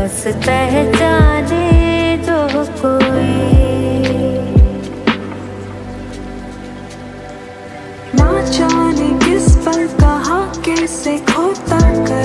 बस पहचाने जो कोई। ना जाने किस पल कहाँ कैसे खोता